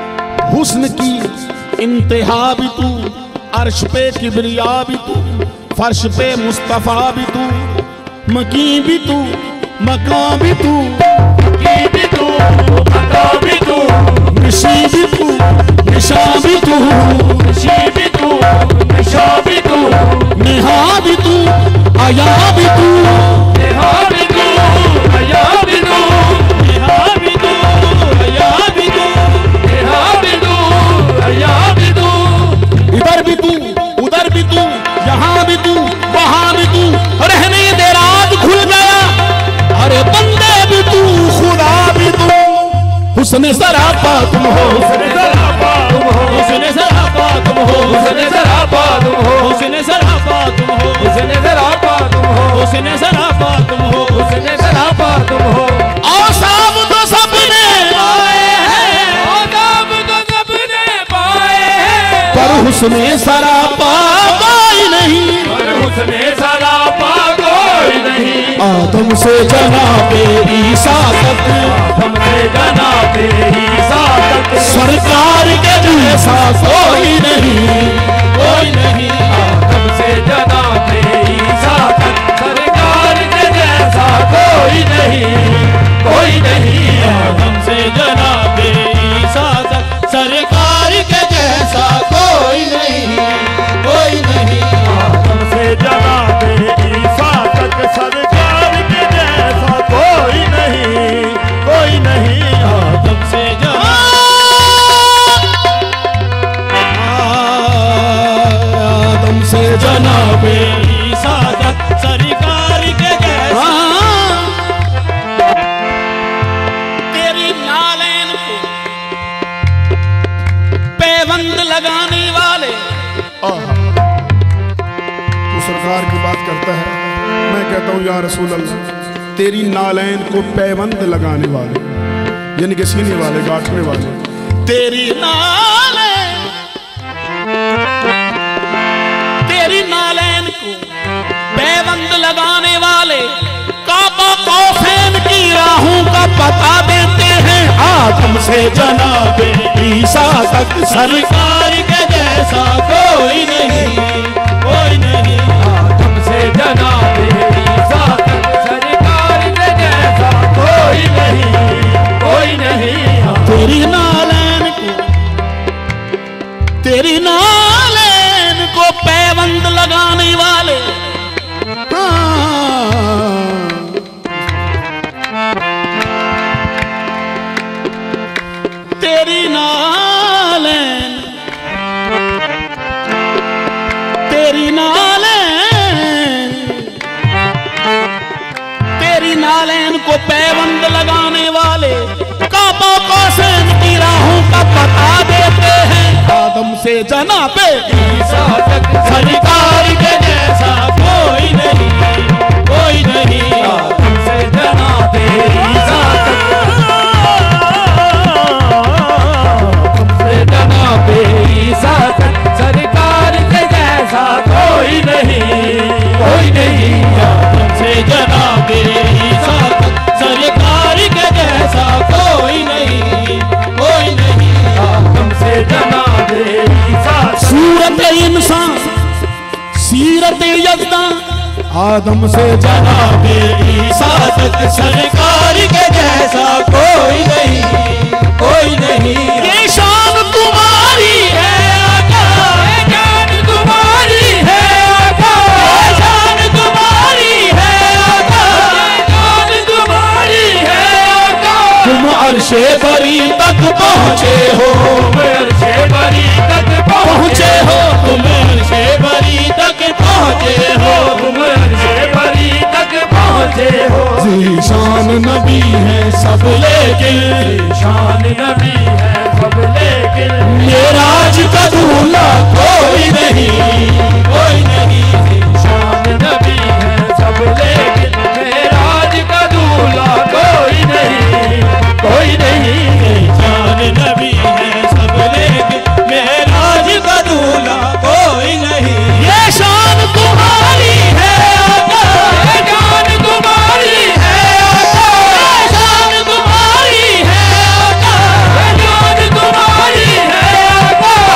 [SPEAKER 1] हुस्न की इंतहा भी तू, अर्श पे किबरिया भी तू, फर्श पे मुस्तफा भी तू, मकी भी तू, मका भी तू,
[SPEAKER 2] की भी तू, मका भी तू,
[SPEAKER 1] निशी भी तू, निशा भी तू,
[SPEAKER 2] निशी भी तू, निशा भी तू,
[SPEAKER 1] नेहा भी तू, आया भी तू,
[SPEAKER 2] नेहा भी तू, आया भी तू,
[SPEAKER 3] नेहा भी तू, आया भी तू,
[SPEAKER 2] नेहा भी तू, आया भी तू,
[SPEAKER 1] इधर भी तू, उधर भी तू, यहाँ भी तू, वहाँ भी तू, रहने दे राज खुल गया। अरे बंदे भी तू, खुदा भी तू, हुस्न सरापा तुम हो,
[SPEAKER 2] हुस्न सरापा तुम हो,
[SPEAKER 3] हुस्न सरापा तुम हो,
[SPEAKER 2] हुस्न सरापा तुम हो,
[SPEAKER 3] हुस्न सरापा तुम हो,
[SPEAKER 2] हुस्न सरापा तुम हो,
[SPEAKER 3] हुस्न सरापा तुम हो,
[SPEAKER 2] हुस्न सरापा तुम हो।
[SPEAKER 1] औसाफ तो सबने
[SPEAKER 3] पाए हैं,
[SPEAKER 2] आदाब तो सबने पाए हैं,
[SPEAKER 1] पर हुस्न सरापा कोई नहीं।
[SPEAKER 2] पर हुस्न सरापा कोई नहीं।
[SPEAKER 1] आदम से जनाबे ईसा तक,
[SPEAKER 2] हमसे जनाबे ईसा तक,
[SPEAKER 1] सरकार के जैसा कोई नहीं,
[SPEAKER 3] कोई नहीं।
[SPEAKER 2] हमसे जनाबे ईसा तक, सरकार के जैसा कोई नहीं, कोई नहीं।
[SPEAKER 3] हमसे जनाबे ईसा तक, सरकार के जैसा कोई नहीं, कोई नहीं।
[SPEAKER 2] हमसे जनाबे ईसा तक, सरकार के जैसा कोई नहीं, कोई नहीं।
[SPEAKER 3] हमसे
[SPEAKER 1] आदम से जनाबे
[SPEAKER 3] ईसा तक, सरकार के जैसा।
[SPEAKER 1] तेरी नालैन को पैबंद लगाने वाले।
[SPEAKER 5] तू सरकार की बात करता है, मैं कहता हूँ या रसूल अल्लाह, तेरी नालैन को पैबंद लगाने वाले, यानी कि सीने वाले, गांठने वाले,
[SPEAKER 1] तेरी नालैन, तेरी नालैन को पैबंद लगाने वाले काबा कौसैन की राहों का पता देते हैं। आदम से जनाबे ईसा तक सरकार
[SPEAKER 3] के जैसा कोई नहीं, कोई नहीं।
[SPEAKER 2] हमसे जनाबे ईसा तक, सरकार के जैसा कोई नहीं, कोई नहीं।
[SPEAKER 1] तेरी नालैन को, तेरी नालैन को पैबंद लगाने वाले। हाँ। तेरी नालैन, तेरी नालैन, तेरी नालैन को पैबंद लगाने वाले काबा कौसैन की राहों का पता देते हैं। आदम से जनाबे
[SPEAKER 2] ईसा तक,
[SPEAKER 3] सरकार के जैसा कोई नहीं, कोई नहीं।
[SPEAKER 2] हमसे जनाबे ईसा तक, हमसे जनाबे ईसा तक, सरकार के जैसा कोई नहीं, कोई नहीं।
[SPEAKER 3] हमसे जनाबे ईसा तक, सरकार के जैसा कोई नहीं, कोई नहीं।
[SPEAKER 2] हमसे जनाबे ईसा तक,
[SPEAKER 1] सूरत इंसान, सीरत यज़्दा। आदम से
[SPEAKER 3] जनाबे ईसा तक, सरकार के जैसा कोई नहीं, कोई नहीं।
[SPEAKER 1] ये शान तुम्हारी है आका,
[SPEAKER 2] ये जान तुम्हारी है आका,
[SPEAKER 3] ये शान तुम्हारी है आका,
[SPEAKER 2] ये जान तुम्हारी है आका।
[SPEAKER 1] तुम अर्शे बरी तक पहुँचे हो,
[SPEAKER 2] तुम अर्शे बरी तक
[SPEAKER 1] पहुँचे हो,
[SPEAKER 3] तुम अर्शे बरी तक पहुँचे हो,
[SPEAKER 2] तुम अर्शे बरी तक पहुँचे हो।
[SPEAKER 1] ज़ीशान नबी है सब लेकिन,
[SPEAKER 2] शान नबी है सब लेकिन,
[SPEAKER 1] मेराज का दूल्हा कोई नहीं,
[SPEAKER 3] कोई नहीं।
[SPEAKER 2] शान नबी है सब लेकिन, मेराज का दूल्हा कोई नहीं, कोई नहीं।
[SPEAKER 3] शान नबी है सब लेकिन, मेराज का दूल्हा कोई नहीं।
[SPEAKER 1] ये शान तुम्हारी है आका,
[SPEAKER 2] ये जान तुम्हारी है आका,
[SPEAKER 3] ये शान तुम्हारी है आका,
[SPEAKER 2] ये जान तुम्हारी है आका।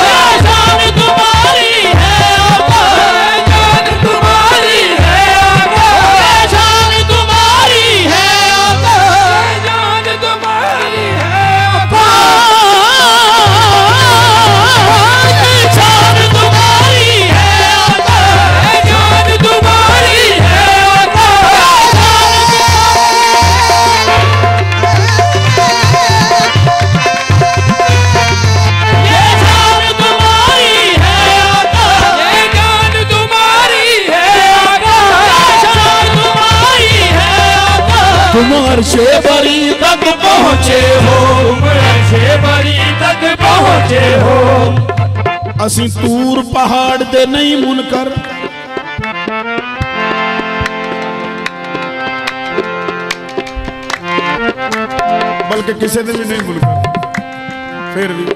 [SPEAKER 5] असी तूर पहाड़ दे नहीं मुनकर, बल्कि किसी दे भी नहीं मुनकर, फिर भी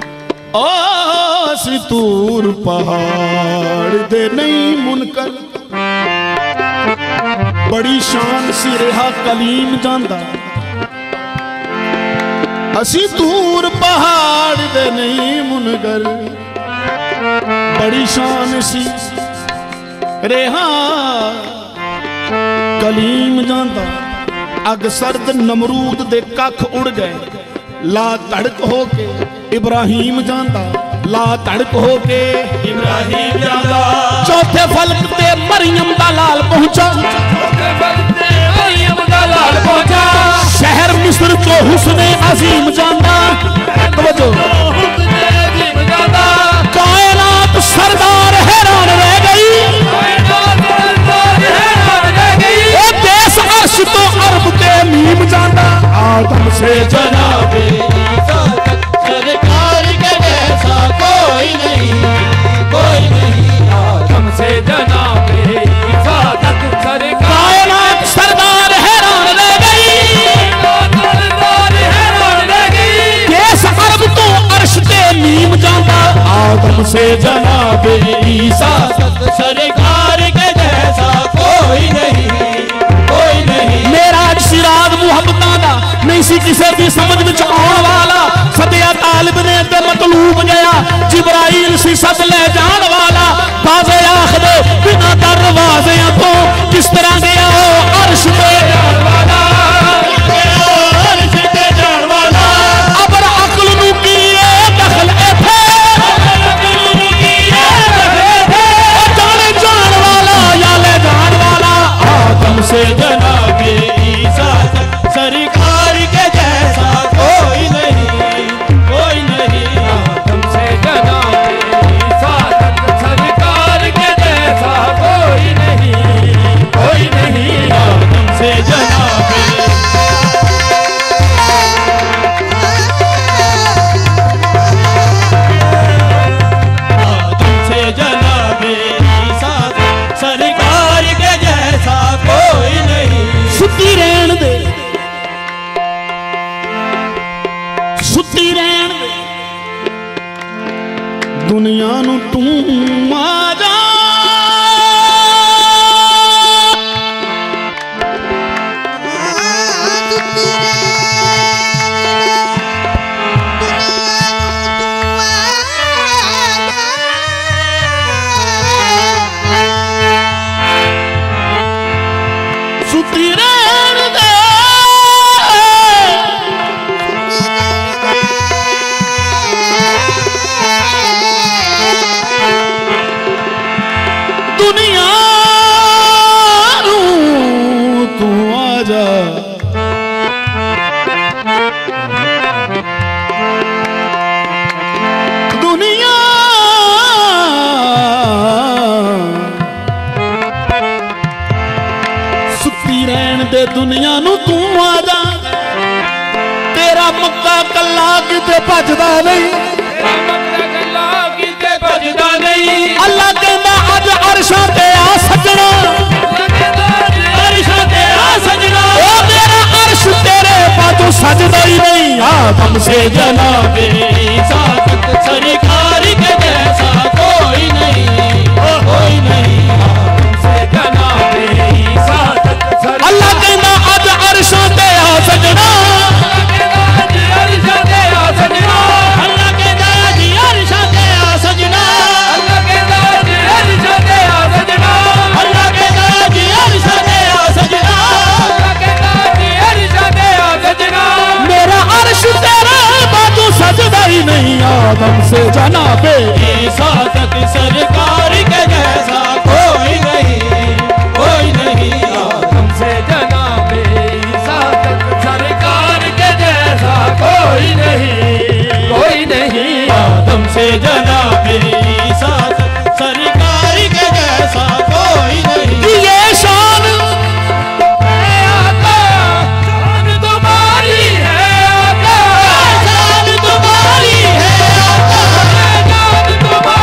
[SPEAKER 5] असी तूर पहाड़ दे नहीं मुनकर, बड़ी शान सी रहा कलीम जांदा। असी दूर पहाड़ दे नहीं मुनकर, बड़ी शान सी रेहा कलीम जांदा। अग सर्द नमरूद दे कख उड़ गए, ला धड़क हो के इब्राहिम जांदा, ला धड़क हो के
[SPEAKER 2] इब्राहिम जांदा।
[SPEAKER 5] चौथे फलक ते मरियम दा लाल पहुंचा,
[SPEAKER 2] चौथे फलक ते मरियम दा लाल पहुंचा।
[SPEAKER 5] शहर मिस्र तो हुस्ने अजीम जांदा, तवज्जो
[SPEAKER 2] हुस्ने अजीम जांदा।
[SPEAKER 5] कायनात सरदार हैरान रह गई,
[SPEAKER 2] कायनात सरदार हैरान रह गई।
[SPEAKER 5] ओ देश अर्श तो अरब के मीम जांदा। आदम से
[SPEAKER 2] जनाबे ईसा तक सरकार के जैसा कोई नहीं, कोई नहीं। आदम से जनाबे ईसा तक सरकार
[SPEAKER 5] कायनात सरदार हैरान रह गई,
[SPEAKER 2] सरदार हैरान रह गई।
[SPEAKER 5] देश अरब तो अर्श के मीम जांदा। आदम से
[SPEAKER 2] जनाबे ईसा तक सरकार के जैसा कोई नहीं, कोई नहीं।
[SPEAKER 5] मेरा सिराज मुहब्बतां दा नहीं सी किसी भी समझ विच आउण वाला, सदिया तालिब ने ते मतलूब गया, जिब्राइल सी सद ले जान वाला। बाज़े आखदे बिना दरवाज़ियां तो किस तरह गया ओ अर्श पे जान वाला, अर्श पे जान वाला। अबर अक्ल नू कीए दखल एथे, अक्ल नू कीए दखल एथे। जाने जान वाला या ले जान वाला। आदम से
[SPEAKER 2] जनाबे ईसा तक सरकार के जैसा कोई नहीं, कोई नहीं। आदम से जनाबे ईसा तक सरकार के जैसा कोई नहीं, कोई नहीं। आदम से जनाबे आदम से जनाबे ईसा तक सरकार के जैसा कोई नहीं।
[SPEAKER 5] सुती रहन दे, सुती रहन दे, दुनिया नू तू आ जा। सुती रहन दे, दुनिया नू तू आ जा। दुनिया सुती रहन दे, दुनिया नू तू आ जा। तेरा मक्का कल्ला किते भजदा नहीं, अल्लाह कहंदा अज अरशां ते आ सजना,
[SPEAKER 2] अरशां ते आ सजना।
[SPEAKER 5] ओ मेरा अर्श तेरे बातों सजदा ही नहीं। आदम से
[SPEAKER 2] जनाबे ईसा तक सरकार के जैसा कोई नहीं, कोई नहीं। आदम से जनाबे ईसा तक सरकार
[SPEAKER 5] अल्लाह कहंदा अज अरशां ते आ सजना,
[SPEAKER 2] अरशां ते आ सजना।
[SPEAKER 5] अल्लाह कहंदा जी अरशां ते आ सजना,
[SPEAKER 2] अल्लाह कहंदा जी अरशां ते आ सजना।
[SPEAKER 5] अल्लाह कहंदा जी अरशां ते आ सजना।
[SPEAKER 2] अल्लाह कहंदा जी अरशां ते आ सजना।
[SPEAKER 5] मेरा अर्श तेरे बातों सजदा ही नहीं। आदम से जनाबे
[SPEAKER 2] ईसा तक सरकार के जैसा कोई नहीं, कोई नहीं। आदम से जनाबे ईसा तक सरकार के जैसा कोई नहीं, कोई नहीं। आदम से जनाबे ईसा तक सरकार के जैसा कोई नहीं।
[SPEAKER 5] ये शान
[SPEAKER 2] आका शान तुम्हारी है, आका शान तुम्हारी है, आका शान तुम्हारी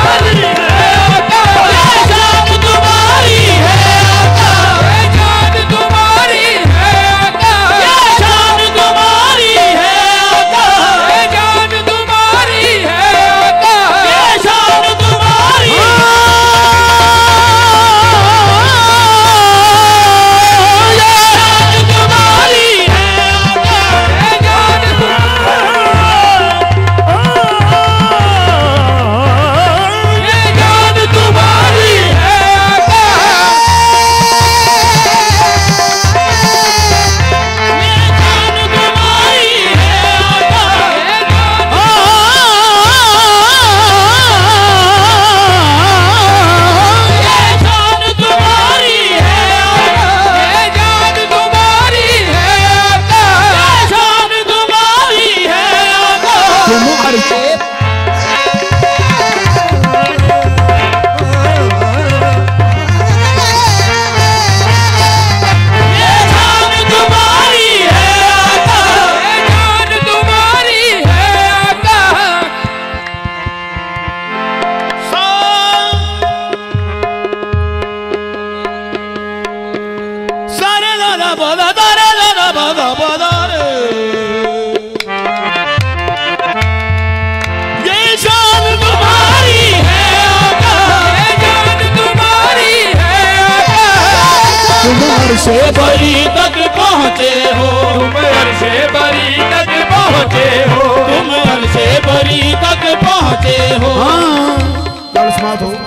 [SPEAKER 5] अर्शे बरी
[SPEAKER 3] तक पहुँचे हो,
[SPEAKER 2] तुम अर्शे बरी तक पहुँचे हो,
[SPEAKER 3] तुम अर्शे बरी तक पहुँचे हो।
[SPEAKER 5] हाँ कल समाप्त हो।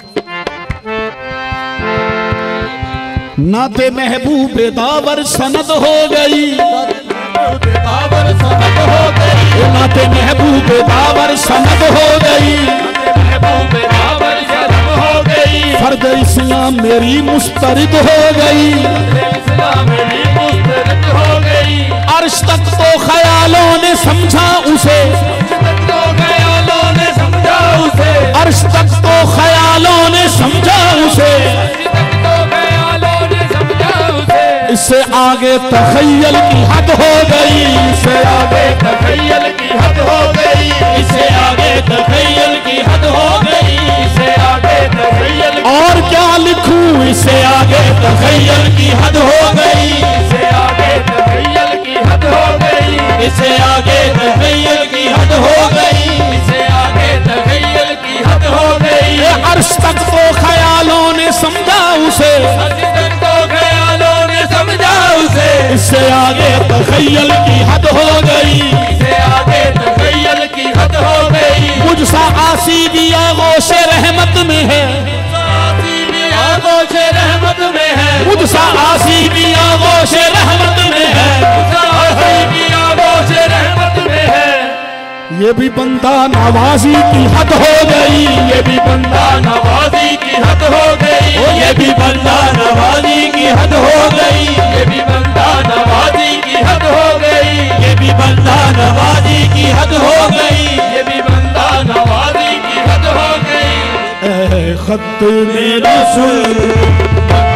[SPEAKER 5] नाते महबूब दावर सनद हो गई,
[SPEAKER 3] दावर सनद हो गई,
[SPEAKER 5] नाते महबूब दावर सनद हो गई,
[SPEAKER 2] महबूब दावर जन्म हो गई,
[SPEAKER 5] फर्द इस्लाम मेरी मुस्तरद हो गई,
[SPEAKER 2] इस्लाम मेरी मुस्तरद हो गई।
[SPEAKER 5] अर्श तक तो ख्यालों ने समझा उसे,
[SPEAKER 2] तो ख्यालों ने समझा उसे,
[SPEAKER 5] अर्श तक तो ख्यालों ने समझा उसे,
[SPEAKER 2] तो ख्यालों ने समझा उसे।
[SPEAKER 5] इससे आगे तखय्यल की हद हो गई, इससे आगे
[SPEAKER 2] तखय्यल की हद हो गई,
[SPEAKER 3] इससे आगे तखय्युल की हद हो गई,
[SPEAKER 2] इससे आगे तखय्यल
[SPEAKER 5] और क्या लिखूं, इससे आगे
[SPEAKER 3] तखय्युल की हद हो गई,
[SPEAKER 2] इससे आगे तखय्यल की हद हो गई,
[SPEAKER 3] इससे आगे तखय्युल की हद हो गई,
[SPEAKER 2] इससे आगे तखय्यल की हद हो गई।
[SPEAKER 5] ये अर्श तक तो ख्यालों ने समझा उसे,
[SPEAKER 2] अर्श तक तो ख्यालों ने समझा उसे,
[SPEAKER 5] इससे आगे तखय्युल की हद हो गई,
[SPEAKER 2] इससे आगे तखय्यल की हद हो गई।
[SPEAKER 5] मुझसा आसी भी आगोश रहमत में है,
[SPEAKER 2] आगोश रहमत में है,
[SPEAKER 5] मुझसा आसी भी आगोश रहमत में है,
[SPEAKER 2] आगोश रहमत में है।
[SPEAKER 5] ये भी बंदा नवाजी की हद हो गई, ये भी बंदा
[SPEAKER 2] नवाजी की हद हो गई,
[SPEAKER 3] ये भी बंदा नवाजी की हद हो गई,
[SPEAKER 2] ये भी बंदा नवाजी की हद हो गई,
[SPEAKER 3] ये भी बंदा नवाजी की हद हो गई,
[SPEAKER 2] ये भी बंदा नवाजी की हद हो गई।
[SPEAKER 5] ऐ खत मेरा सुन